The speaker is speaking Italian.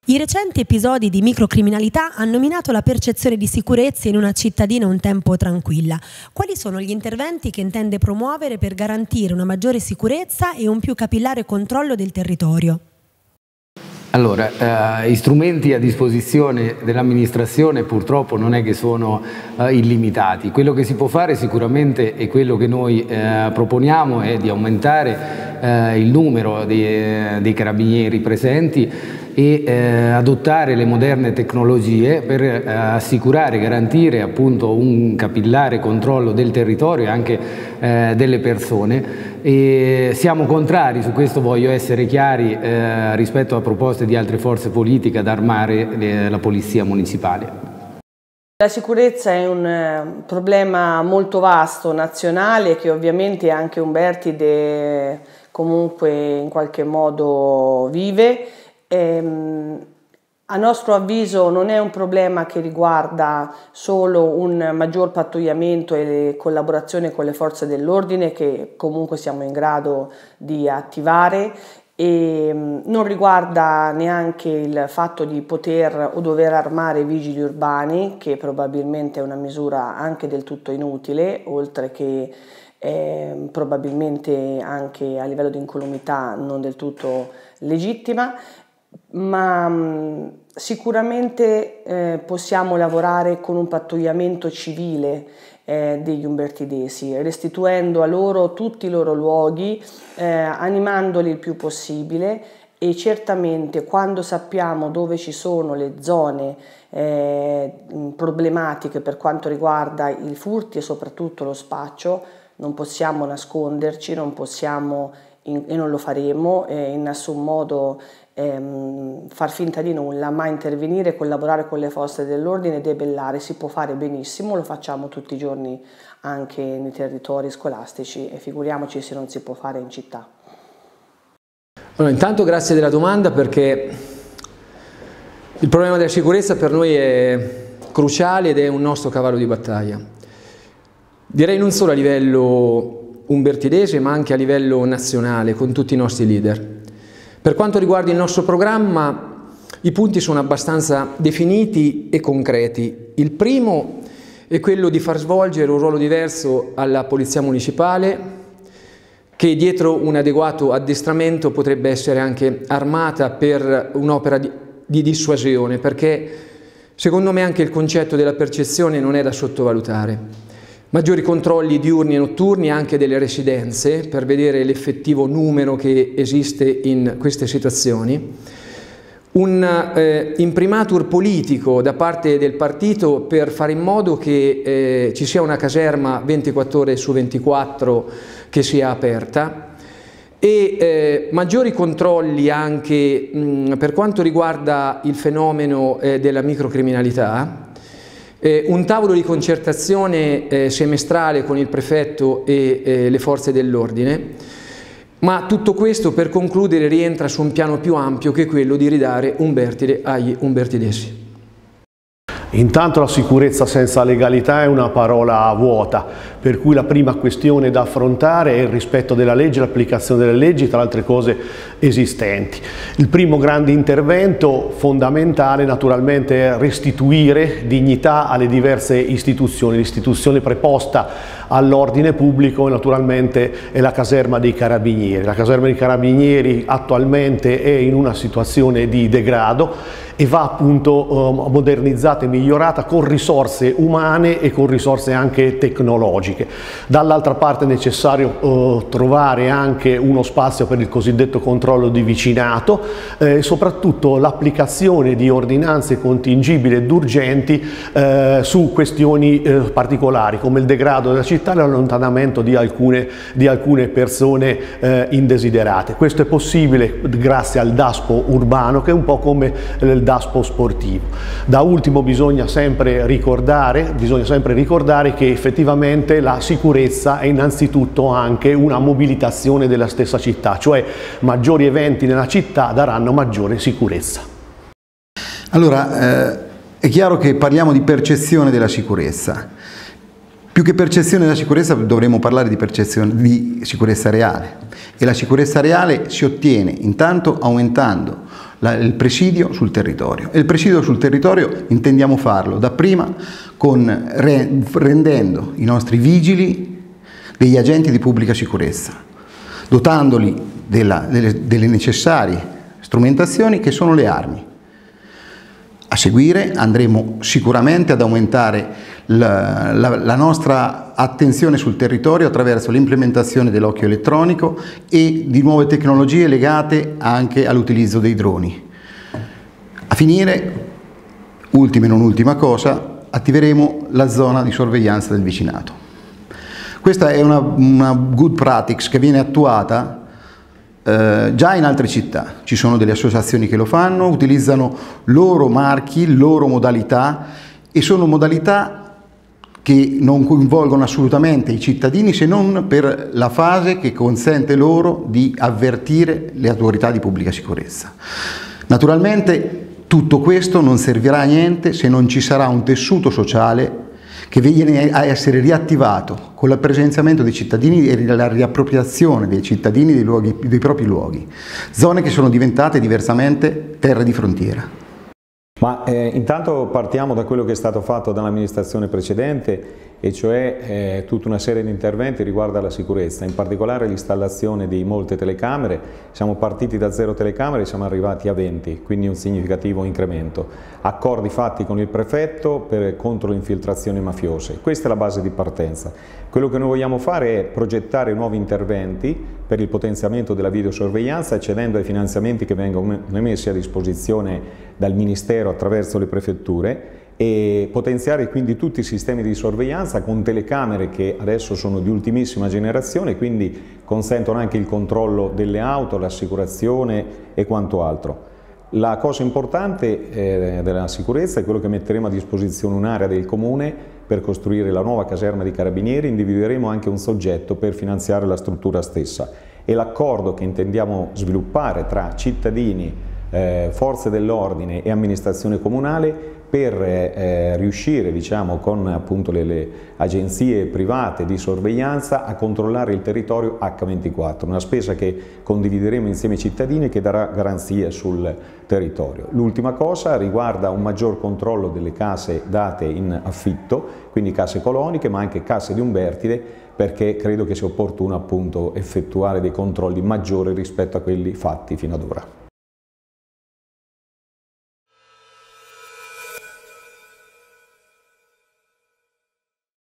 I recenti episodi di microcriminalità hanno minato la percezione di sicurezza in una cittadina un tempo tranquilla. Quali sono gli interventi che intende promuovere per garantire una maggiore sicurezza e un più capillare controllo del territorio? Allora, gli strumenti a disposizione dell'amministrazione purtroppo non è che sono illimitati. Quello che si può fare sicuramente, e quello che noi proponiamo, è di aumentare il numero dei carabinieri presenti e adottare le moderne tecnologie per assicurare e garantire appunto un capillare controllo del territorio e anche delle persone. E siamo contrari, su questo voglio essere chiari, rispetto a proposte di altre forze politiche ad armare la polizia municipale. La sicurezza è un problema molto vasto, nazionale, che ovviamente anche Umbertide comunque in qualche modo vive. A nostro avviso non è un problema che riguarda solo un maggior pattugliamento e collaborazione con le forze dell'ordine, che comunque siamo in grado di attivare, e non riguarda neanche il fatto di poter o dover armare i vigili urbani, che probabilmente è una misura anche del tutto inutile, oltre che probabilmente anche a livello di incolumità non del tutto legittima. Ma sicuramente possiamo lavorare con un pattugliamento civile degli umbertidesi, restituendo a loro tutti i loro luoghi, animandoli il più possibile, e certamente quando sappiamo dove ci sono le zone problematiche per quanto riguarda i furti e soprattutto lo spaccio, non possiamo nasconderci, non possiamo e non lo faremo in nessun modo far finta di nulla, ma intervenire, collaborare con le forze dell'ordine e debellare. Si può fare benissimo, lo facciamo tutti i giorni anche nei territori scolastici, e figuriamoci se non si può fare in città. Allora, intanto grazie della domanda, perché il problema della sicurezza per noi è cruciale ed è un nostro cavallo di battaglia. Direi non solo a livello umbertidese, ma anche a livello nazionale, con tutti i nostri leader. Per quanto riguarda il nostro programma, i punti sono abbastanza definiti e concreti. Il primo è quello di far svolgere un ruolo diverso alla Polizia Municipale, che dietro un adeguato addestramento potrebbe essere anche armata per un'opera di dissuasione, perché secondo me anche il concetto della percezione non è da sottovalutare. Maggiori controlli diurni e notturni anche delle residenze per vedere l'effettivo numero che esiste in queste situazioni. Un imprimatur politico da parte del partito per fare in modo che ci sia una caserma 24 ore su 24 che sia aperta, e maggiori controlli anche per quanto riguarda il fenomeno della microcriminalità. Un tavolo di concertazione semestrale con il prefetto e le forze dell'ordine, ma tutto questo, per concludere, rientra su un piano più ampio, che è quello di ridare Umbertide agli umbertidesi. Intanto la sicurezza senza legalità è una parola vuota, per cui la prima questione da affrontare è il rispetto della legge, l'applicazione delle leggi, tra le altre cose esistenti. Il primo grande intervento fondamentale naturalmente è restituire dignità alle diverse istituzioni. L'istituzione preposta all'ordine pubblico naturalmente è la caserma dei carabinieri. La caserma dei carabinieri attualmente è in una situazione di degrado e va appunto modernizzata e migliorata con risorse umane e con risorse anche tecnologiche. Dall'altra parte è necessario trovare anche uno spazio per il cosiddetto controllo di vicinato, soprattutto l'applicazione di ordinanze contingibili ed urgenti su questioni particolari come il degrado della città e l'allontanamento di alcune persone indesiderate. Questo è possibile grazie al DASPO urbano, che è un po' come il DASPO sportivo. Da ultimo bisogna sempre ricordare che effettivamente la sicurezza è innanzitutto anche una mobilitazione della stessa città, cioè maggiori eventi nella città daranno maggiore sicurezza. Allora, è chiaro che parliamo di percezione della sicurezza. Più che percezione della sicurezza dovremmo parlare di percezione di sicurezza reale, e la sicurezza reale si ottiene intanto aumentando il presidio sul territorio, e il presidio sul territorio intendiamo farlo dapprima rendendo i nostri vigili degli agenti di pubblica sicurezza, dotandoli delle necessarie strumentazioni che sono le armi. A seguire andremo sicuramente ad aumentare la nostra attenzione sul territorio attraverso l'implementazione dell'occhio elettronico e di nuove tecnologie legate anche all'utilizzo dei droni. A finire, ultima e non ultima cosa, attiveremo la zona di sorveglianza del vicinato. Questa è una good practice che viene attuata già in altre città. Ci sono delle associazioni che lo fanno, utilizzano loro marchi, loro modalità, e sono modalità che non coinvolgono assolutamente i cittadini, se non per la fase che consente loro di avvertire le autorità di pubblica sicurezza. Naturalmente tutto questo non servirà a niente se non ci sarà un tessuto sociale che viene a essere riattivato con il presenziamento dei cittadini e la riappropriazione dei cittadini dei propri luoghi, zone che sono diventate diversamente terre di frontiera. Ma intanto partiamo da quello che è stato fatto dall'amministrazione precedente, e cioè tutta una serie di interventi riguardo alla sicurezza, in particolare l'installazione di molte telecamere. Siamo partiti da 0 telecamere e siamo arrivati a 20, quindi un significativo incremento. Accordi fatti con il prefetto contro le infiltrazioni mafiose. Questa è la base di partenza. Quello che noi vogliamo fare è progettare nuovi interventi per il potenziamento della videosorveglianza, accedendo ai finanziamenti che vengono messi a disposizione dal Ministero attraverso le prefetture, e potenziare quindi tutti i sistemi di sorveglianza con telecamere che adesso sono di ultimissima generazione, quindi consentono anche il controllo delle auto, l'assicurazione e quanto altro. La cosa importante della sicurezza è quello che metteremo a disposizione un'area del Comune per costruire la nuova caserma di Carabinieri. Individueremo anche un soggetto per finanziare la struttura stessa, e l'accordo che intendiamo sviluppare tra cittadini, forze dell'ordine e amministrazione comunale per riuscire, diciamo, con appunto le agenzie private di sorveglianza a controllare il territorio H24, una spesa che condivideremo insieme ai cittadini e che darà garanzie sul territorio. L'ultima cosa riguarda un maggior controllo delle case date in affitto, quindi case coloniche ma anche case di Umbertide, perché credo che sia opportuno appunto effettuare dei controlli maggiori rispetto a quelli fatti fino ad ora.